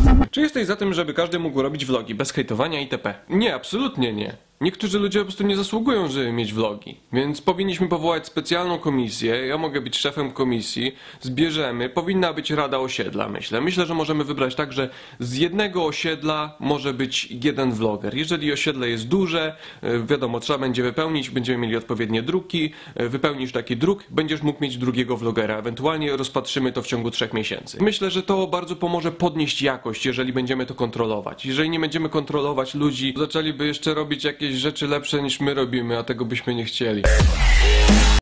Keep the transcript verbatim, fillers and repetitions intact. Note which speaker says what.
Speaker 1: Czy jesteś za tym, żeby każdy mógł robić vlogi bez hejtowania itp? Nie, absolutnie nie. Niektórzy ludzie po prostu nie zasługują, żeby mieć vlogi. Więc powinniśmy powołać specjalną komisję, ja mogę być szefem komisji, zbierzemy, powinna być rada osiedla, myślę. Myślę, że możemy wybrać tak, że z jednego osiedla może być jeden vloger. Jeżeli osiedle jest duże, wiadomo, trzeba będzie wypełnić, będziemy mieli odpowiednie druki, wypełnisz taki druk, będziesz mógł mieć drugiego vlogera. Ewentualnie rozpatrzymy to w ciągu trzech miesięcy. Myślę, że to bardzo pomoże podnieść jakość, jeżeli będziemy to kontrolować. Jeżeli nie będziemy kontrolować ludzi, zaczęliby jeszcze robić jakieś rzeczy lepsze niż my robimy, a tego byśmy nie chcieli.